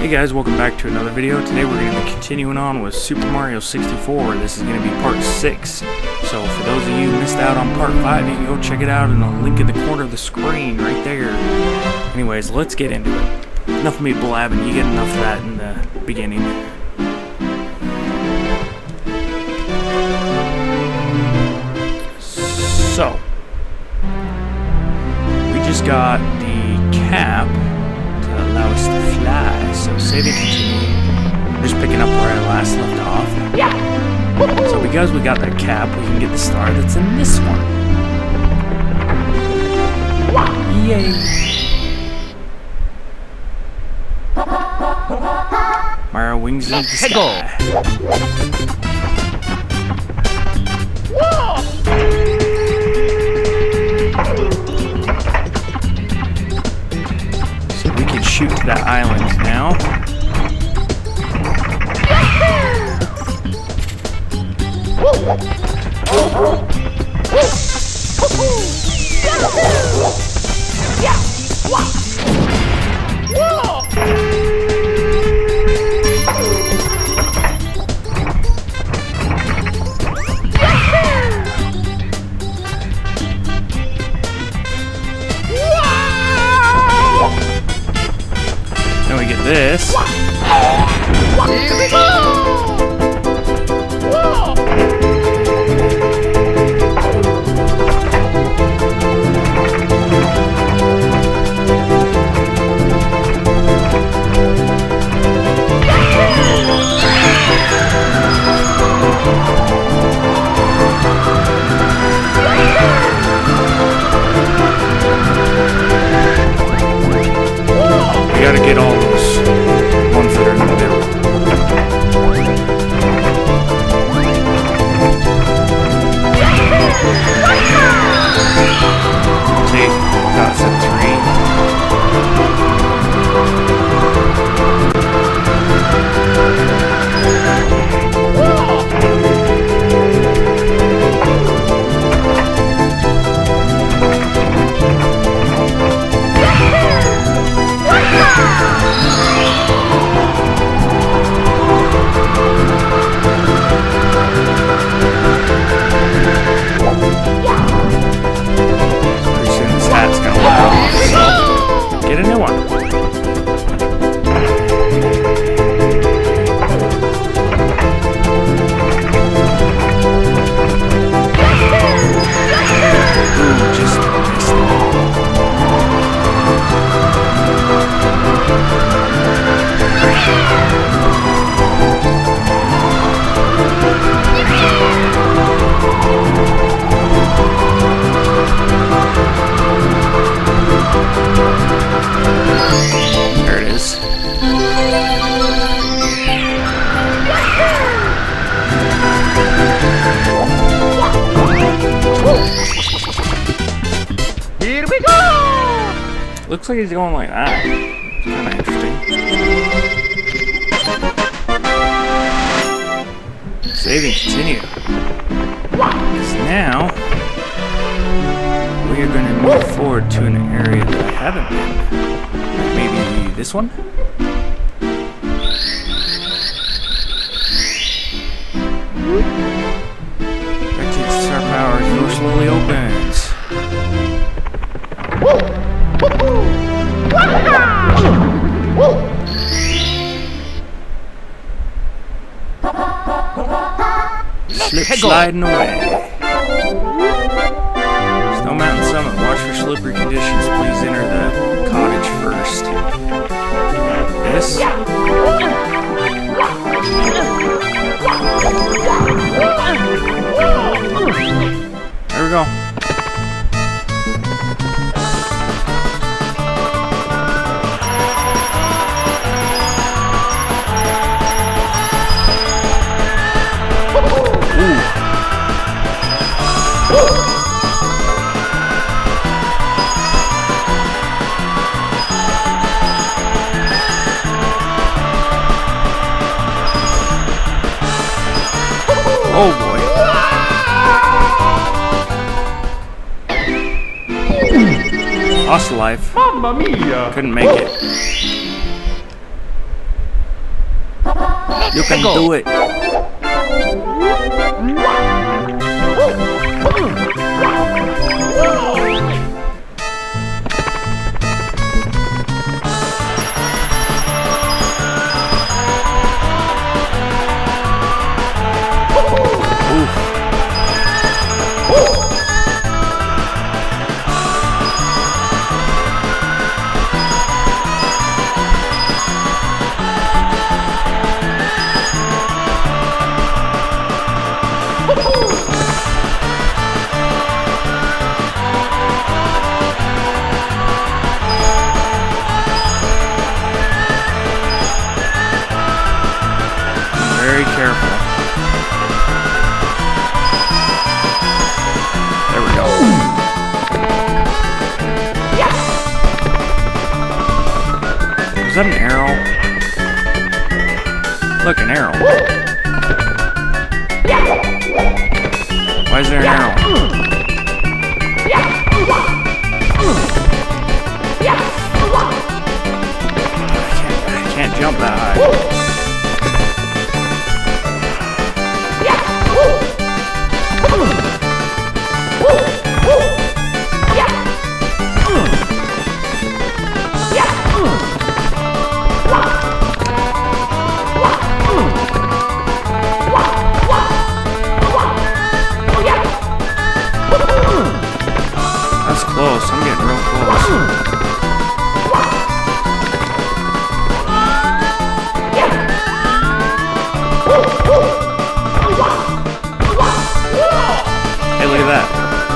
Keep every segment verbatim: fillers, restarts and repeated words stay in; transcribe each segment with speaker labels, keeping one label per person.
Speaker 1: Hey guys, welcome back to another video. Today we're going to be continuing on with Super Mario sixty-four. This is going to be part six. So for those of you who missed out on part five, you can go check it out in the link in the corner of the screen right there. Anyways, let's get into it. Enough of me blabbing, you get enough of that in the beginning. So, we just got the cap to allow us to fly, so save and continue. We're just picking up where I last left off. Yeah. So because we got that cap, we can get the star that's in this one. Yay! Mario wings in the sky. So we can shoot to that island now. Then we get this. Here we go! We gotta get all those ones that are in the middle. See, that's a three. Get a new one. Ooh, just missed There it is. Here we go! Looks like he's going like that. Kind of interesting. Save and continue. So now we are going to move forward to an area that I haven't been. Like maybe this one? Back to the star power, the door slowly opens. Slip sliding away. Snow Mountain Summit. Watch for slippery conditions. Please enter the cottage first. This. There we go. Oh boy. Lost a life.
Speaker 2: Mamma mia!
Speaker 1: Couldn't make it. You can do it. Very careful. There we go. Is that an arrow? Look, an arrow. Why is there an arrow? I can't, I can't jump that high. That's close. I'm getting real close. Hey, look at that.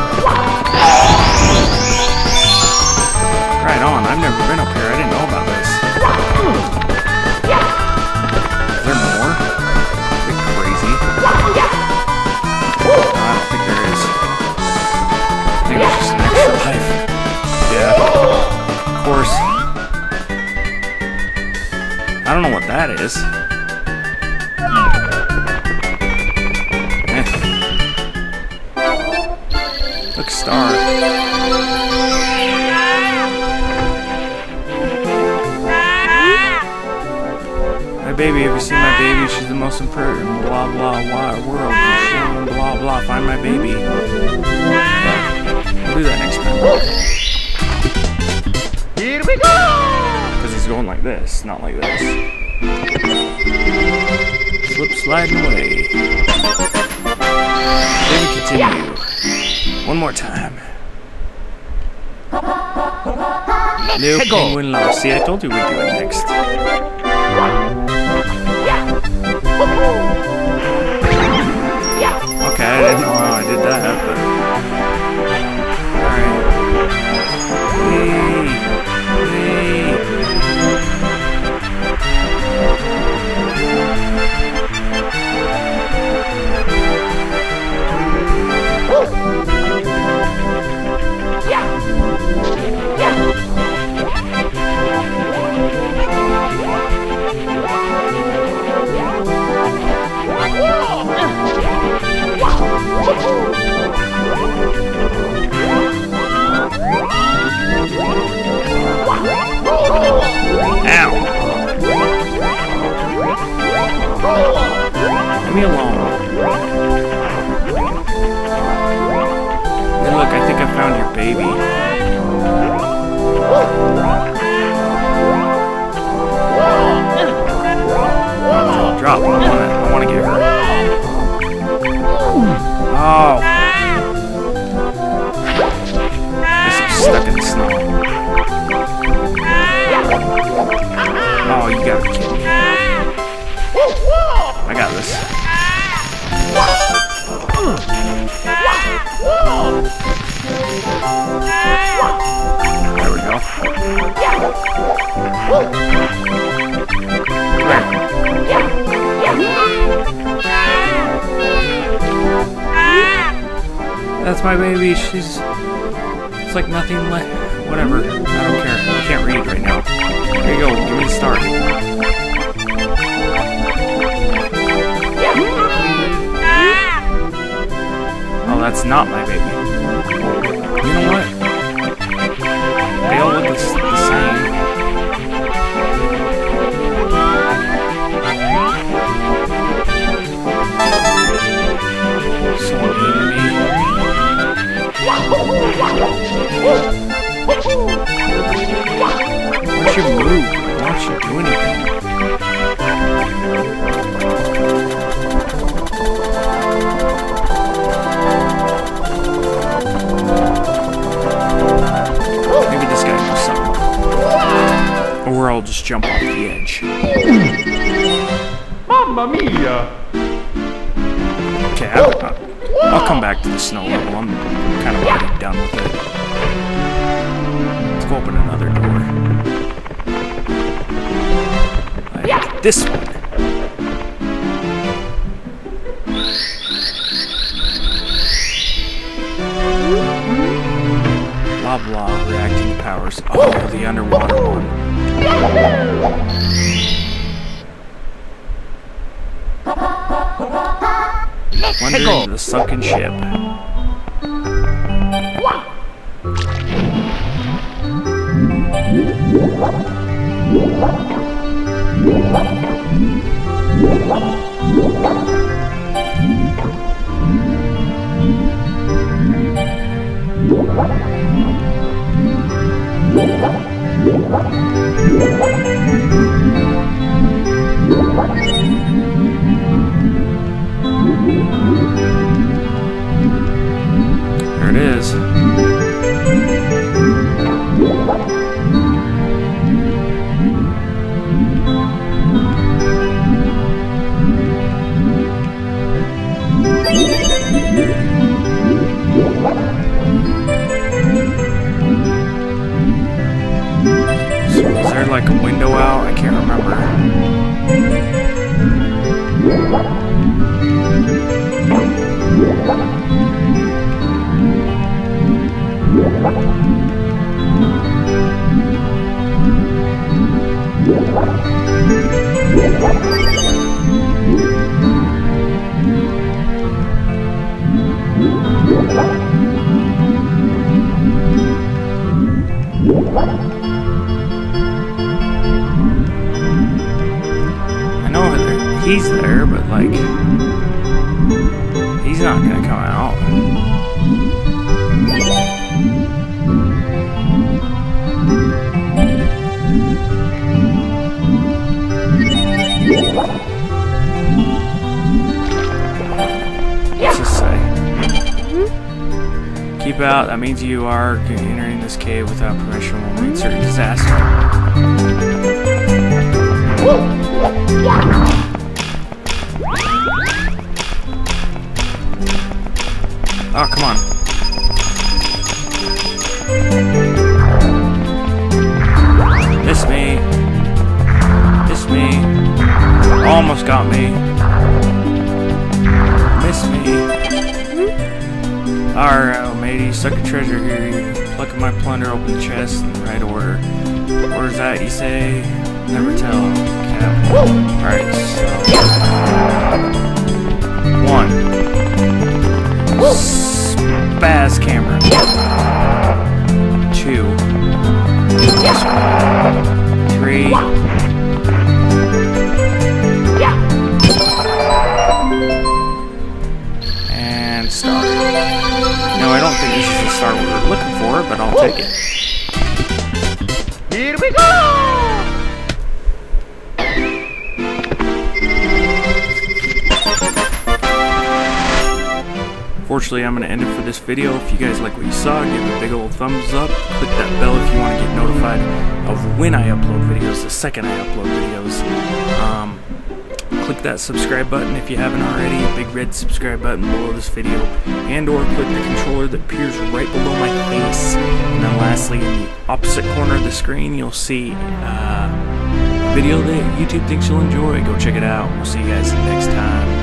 Speaker 1: Right on. I've never been up here. I didn't know about this. Is there more? A bit crazy. No, I don't think there is. I think it's just an extra life. Yeah. Of course. I don't know what that is. Eh. Look, star. My baby, have you seen my baby? She's the most important blah blah wide world. Blah blah, find my baby. We'll do that next time. Here we go! Because he's going like this, not like this. Slip sliding away. Then continue. One more time. Little penguin lost. See, I told you we'd do it next. Okay, I didn't know how I did that, but... Alright. Hey! Hey! Ow! Leave me alone. Hey, look, I think I found your baby. Oh, drop, drop. I want to, I want to get her. Oh. I guess I'm stuck in the snow. Oh, you gotta be kidding me. I got this. There we go. There. That's my baby. She's... It's like nothing like... Whatever. I don't care. I can't read right now. There you go. Give me the start. Oh, that's not my baby. You know what? They all look the, the same. I'll just jump off the edge.
Speaker 2: Mamma mia!
Speaker 1: Okay, I'll, I'll come back to the snow level. I'm kind of already done with it. Let's go open another door. Like this one. Blah blah, reacting powers. Oh, the underwater one. Wondering the sunken ship. There it is. So is there like a window out? I can't remember. I know he's there, but like, he's not gonna come out. What's this say? Keep out. That means you are entering this cave without permission will mean certain disaster. Oh, come on. Miss me. Miss me. Almost got me. Miss me. Alright, matey, suck a treasure here. You pluck at my plunder, open the chest in the right order. Where's that, you say? Never tell, Cap. Alright, so... One. Spaz camera. Two. Three. And start. No, I don't think this is the start we were looking for, but I'll take it.
Speaker 2: Here we go!
Speaker 1: Fortunately, I'm going to end it for this video. If you guys like what you saw, give it a big old thumbs up. Click that bell if you want to get notified of when I upload videos, the second I upload videos. Um, click that subscribe button if you haven't already, a big red subscribe button below this video, and or click the controller that appears right below my face. And then lastly, in the opposite corner of the screen, you'll see uh, a video that YouTube thinks you'll enjoy. Go check it out. We'll see you guys next time.